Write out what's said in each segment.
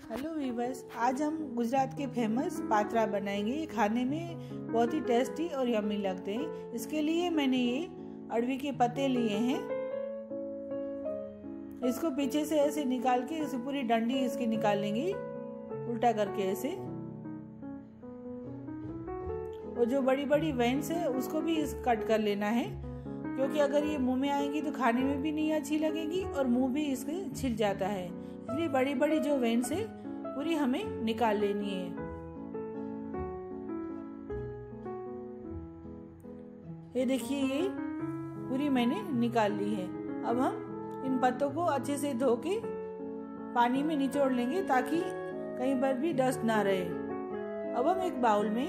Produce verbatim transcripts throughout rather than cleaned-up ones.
Hello viewers, आज हम गुजरात के फेमस पात्रा बनाएंगे। ये खाने में बहुत ही टेस्टी और यम्मी लगते हैं। इसके लिए मैंने ये अड़वी के पत्ते लिए हैं। इसको पीछे से ऐसे निकाल के इसे पूरी डंडी इसकी निकाल लेंगे उल्टा करके ऐसे। और जो बड़ी बड़ी वेन्स है उसको भी इस कट कर लेना है, क्योंकि अगर ये मुंह में आएंगी तो खाने में भी नहीं अच्छी लगेगी और मुंह भी इसके छिल जाता है। इसलिए बड़ी बड़ी जो वेन्स है पूरी हमें निकाल लेनी है। ये देखिए, ये पूरी मैंने निकाल ली है। अब हम इन पत्तों को अच्छे से धो के पानी में निचोड़ लेंगे ताकि कहीं पर भी डस्ट ना रहे। अब हम एक बाउल में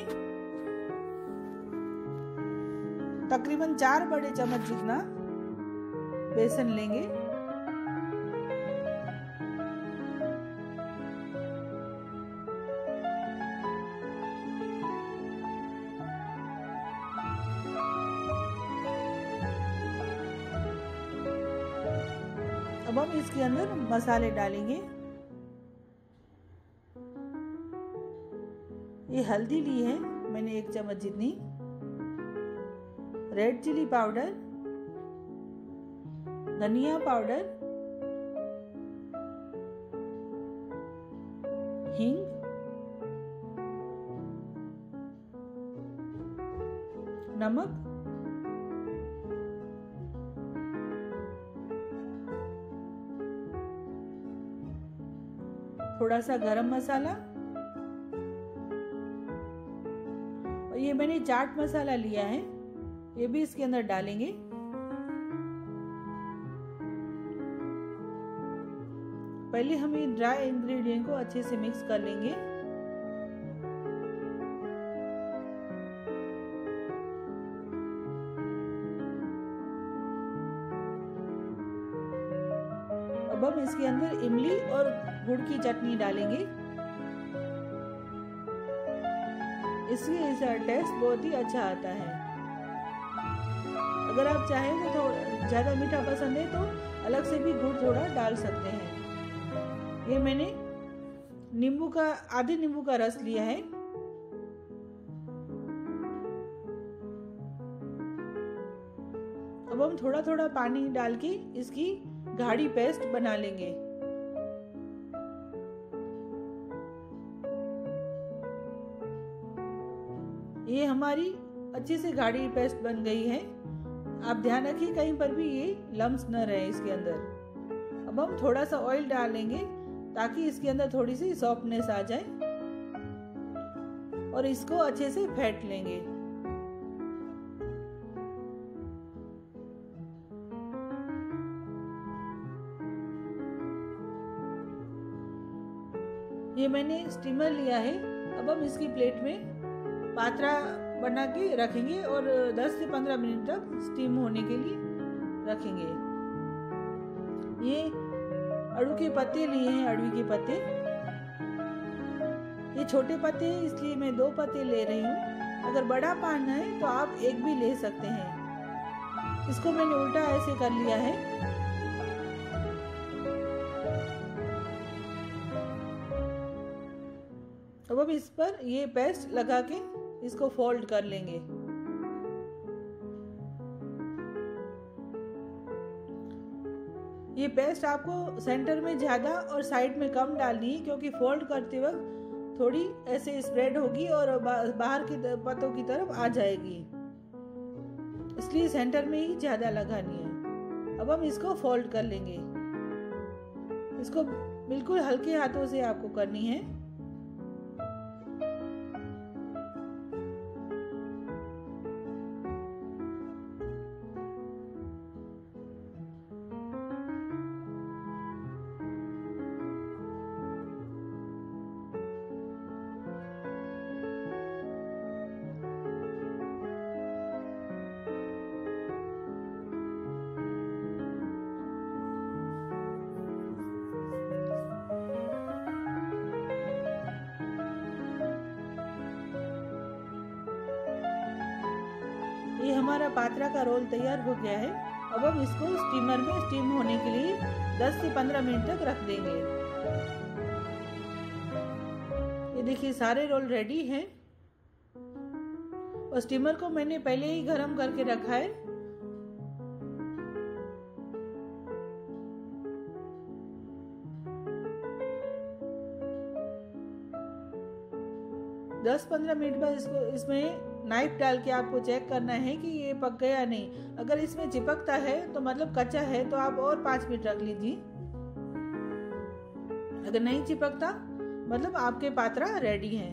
तकरीबन चार बड़े चम्मच जितना बेसन लेंगे। अब हम इसके अंदर मसाले डालेंगे। ये हल्दी ली है मैंने एक चम्मच जितनी, रेड चिली पाउडर, धनिया पाउडर, हींग, नमक, थोड़ा सा गरम मसाला, और ये मैंने चाट मसाला लिया है, ये भी इसके अंदर डालेंगे। पहले हम ये ड्राई इंग्रेडिएंट को अच्छे से मिक्स कर लेंगे। अब हम इसके अंदर इमली और गुड़ की चटनी डालेंगे। इससे इसका टेस्ट बहुत ही अच्छा आता है। अगर आप चाहें तो थोड़ा ज़्यादा मीठा पसंद है तो अलग से भी गुड़ थोड़ा डाल सकते हैं। ये मैंने नींबू का आधे नींबू का रस लिया है। अब हम थोड़ा थोड़ा पानी डाल के इसकी गाढ़ी पेस्ट बना लेंगे। ये हमारी अच्छे से गाढ़ी पेस्ट बन गई है। आप ध्यान रखिए कहीं पर भी ये लम्स न रहे इसके अंदर। अब हम थोड़ा सा ऑयल डालेंगे ताकि इसके अंदर थोड़ी सी सॉफ्टनेस आ जाए और इसको अच्छे से फेंट लेंगे। ये मैंने स्टीमर लिया है। अब हम इसकी प्लेट में पात्रा बना के रखेंगे और दस से पंद्रह मिनट तक स्टीम होने के लिए रखेंगे। ये अड़ू के पत्ते लिए हैं, अड़वी के पत्ते। ये छोटे पत्ते हैं इसलिए मैं दो पत्ते ले रही हूँ। अगर बड़ा पाना है तो आप एक भी ले सकते हैं। इसको मैंने उल्टा ऐसे कर लिया है। अब हम इस पर ये पेस्ट लगा के इसको फोल्ड कर लेंगे। ये पेस्ट आपको सेंटर में ज्यादा और साइड में कम डालनी है, क्योंकि फोल्ड करते वक्त थोड़ी ऐसे स्प्रेड होगी और बाहर की पत्तों की तरफ आ जाएगी, इसलिए सेंटर में ही ज्यादा लगानी है। अब हम इसको फोल्ड कर लेंगे। इसको बिल्कुल हल्के हाथों से आपको करनी है। ये हमारा पात्रा का रोल तैयार हो गया है। अब हम इसको स्टीमर में स्टीम होने के लिए दस से पंद्रह मिनट तक रख देंगे। देखिए सारे रोल रेडी हैं और स्टीमर को मैंने पहले ही गरम करके रखा है। दस पंद्रह मिनट बाद इसको इसमें नाइफ डाल के आपको चेक करना है कि ये पक गया नहीं। अगर इसमें चिपकता है तो मतलब कच्चा है, तो आप और पाँच मिनट रख लीजिए। अगर नहीं चिपकता मतलब आपके पात्रा रेडी है।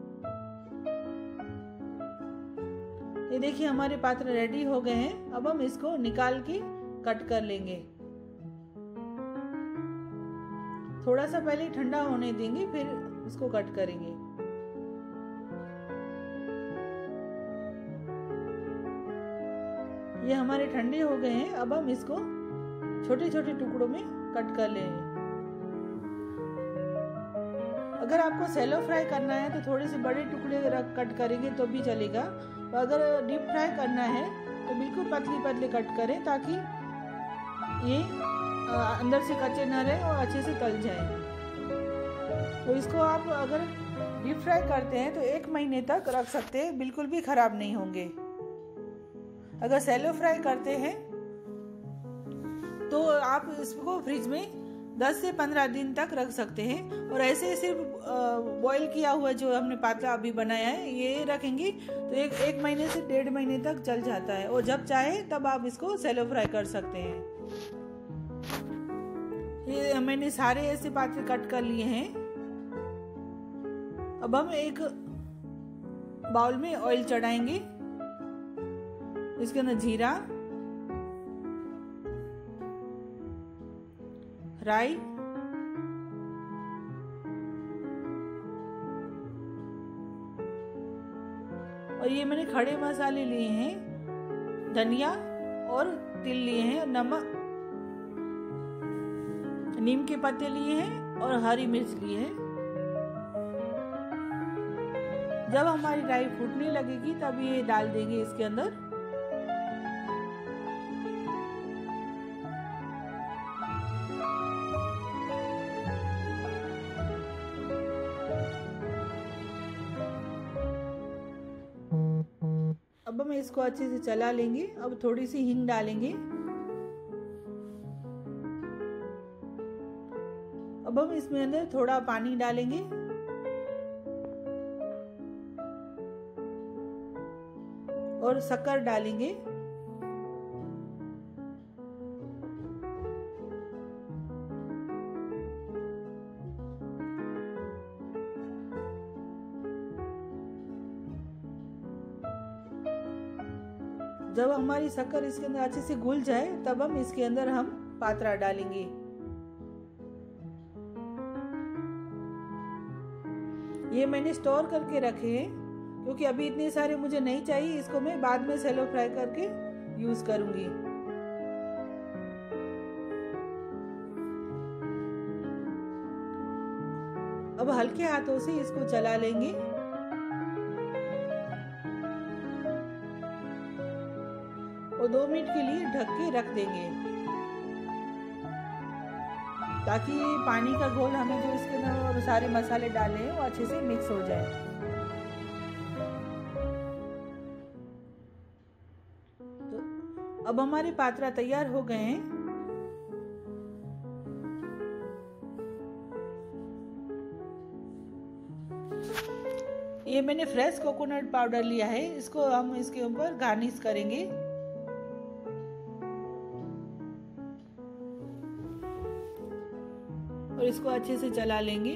ये देखिए हमारे पात्रा रेडी हो गए हैं। अब हम इसको निकाल के कट कर लेंगे। थोड़ा सा पहले ठंडा होने देंगे, फिर इसको कट करेंगे। ये हमारे ठंडे हो गए हैं। अब हम इसको छोटे छोटे टुकड़ों में कट कर लेंगे। अगर आपको सैलो फ्राई करना है तो थोड़े से बड़े टुकड़े कट करेंगे तो भी चलेगा। तो अगर डीप फ्राई करना है तो बिल्कुल पतली पतली कट करें, ताकि ये अंदर से कच्चे न रहे और अच्छे से तल जाए। तो इसको आप अगर डीप फ्राई करते हैं तो एक महीने तक रख सकते हैं, बिल्कुल भी खराब नहीं होंगे। अगर सैलो फ्राई करते हैं तो आप इसको फ्रिज में दस से पंद्रह दिन तक रख सकते हैं। और ऐसे सिर्फ बॉईल किया हुआ जो हमने पात्रा अभी बनाया है ये रखेंगे तो एक एक महीने से डेढ़ महीने तक चल जाता है। और जब चाहे तब आप इसको सैलो फ्राई कर सकते हैं। ये मैंने सारे ऐसे पात्रे कट कर लिए हैं। अब हम एक बाउल में ऑयल चढ़ाएंगे। इसके अंदर जीरा, राई, और ये मैंने खड़े मसाले लिए हैं, धनिया और तिल लिए हैं, नमक, नीम के पत्ते लिए हैं और हरी मिर्च लिए हैं। जब हमारी राई फूटने लगेगी तब ये डाल देंगे इसके अंदर। अब हम इसको अच्छे से चला लेंगे। अब थोड़ी सी हींग डालेंगे। अब हम इसमें अंदर थोड़ा पानी डालेंगे और शक्कर डालेंगे। जब हमारी शक्कर इसके अंदर अच्छे से घुल जाए तब हम इसके अंदर हम पात्रा डालेंगे। ये मैंने स्टोर करके रखे हैं क्योंकि अभी इतने सारे मुझे नहीं चाहिए। इसको मैं बाद में सैलो फ्राई करके यूज करूंगी। अब हल्के हाथों से इसको चला लेंगे। और दो मिनट के लिए ढक के रख देंगे ताकि पानी का घोल हमें जो इसके अंदर सारे मसाले डाले हैं वो अच्छे से मिक्स हो जाए। तो अब हमारे पात्रा तैयार हो गए हैं। ये मैंने फ्रेश कोकोनट पाउडर लिया है, इसको हम इसके ऊपर गार्निश करेंगे। और इसको अच्छे से चला लेंगे।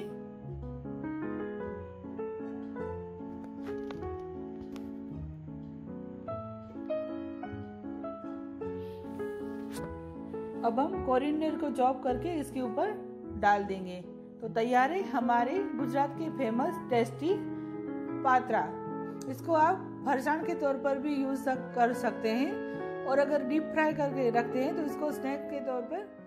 अब हम कोरिएंडर को चॉप करके इसके ऊपर डाल देंगे। तो तैयार है हमारे गुजरात के फेमस टेस्टी पात्रा। इसको आप फरसाण के तौर पर भी यूज कर सकते हैं और अगर डीप फ्राई करके रखते हैं तो इसको स्नैक के तौर पर